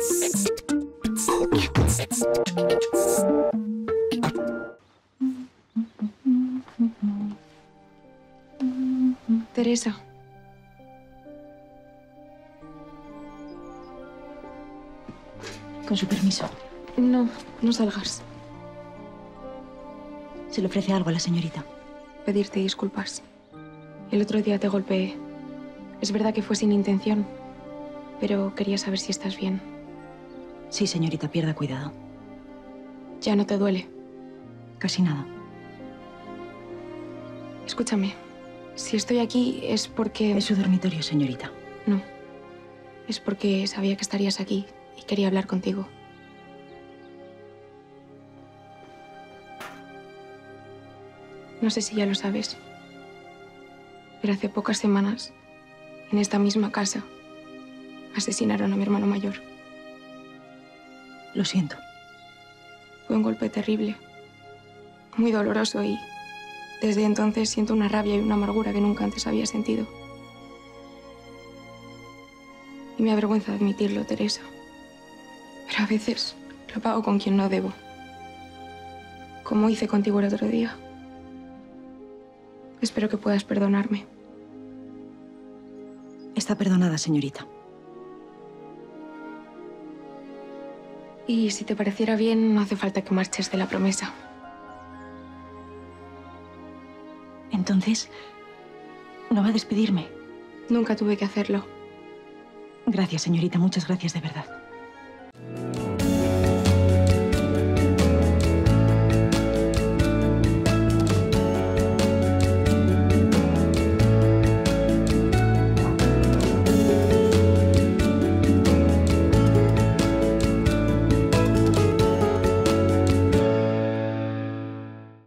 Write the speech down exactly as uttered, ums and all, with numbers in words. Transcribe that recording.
Teresa. Con su permiso. No, no salgas. ¿Se le ofrece algo a la señorita? Pedirte disculpas. El otro día te golpeé. Es verdad que fue sin intención, pero quería saber si estás bien. Sí, señorita, pierda cuidado. ¿Ya no te duele? Casi nada. Escúchame, si estoy aquí es porque... Es su dormitorio, señorita. No, es porque sabía que estarías aquí y quería hablar contigo. No sé si ya lo sabes, pero hace pocas semanas, en esta misma casa, asesinaron a mi hermano mayor. Lo siento. Fue un golpe terrible, muy doloroso y desde entonces siento una rabia y una amargura que nunca antes había sentido. Y me avergüenza admitirlo, Teresa. Pero a veces lo pago con quien no debo. Como hice contigo el otro día. Espero que puedas perdonarme. Está perdonada, señorita. Y si te pareciera bien, no hace falta que marches de la promesa. Entonces, ¿no va a despedirme? Nunca tuve que hacerlo. Gracias, señorita. Muchas gracias, de verdad.